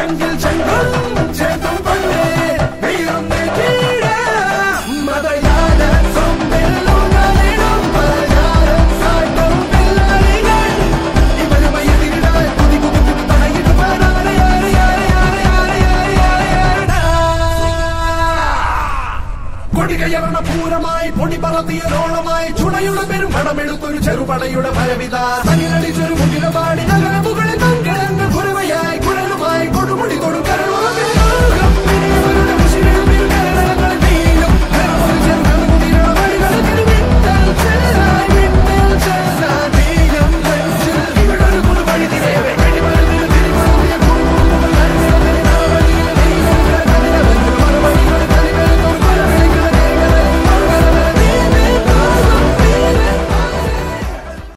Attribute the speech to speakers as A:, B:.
A: ചങ്കിൽ ചങ്കും ചേർത്തും പണ്ടേ വീറുന്നേ കീഴ മതയാല സൊമ്പെല്ലുകളിടും പലയാരം സാട്ടും പിള്ളാരികൾ ഇവരുമായി എതിരിടാൻ കുതി കുതി തടയിട്ട് കൊടികയറണ പൂരമായി പൊടി പറത്തിയതോളമായി ചുണയുടെ പെരും പടമെടുത്തൊരു ചെറുപടയുടെ ഭയവിത തനിലടിച്ചൊരു മുകിലപാടി നഗരം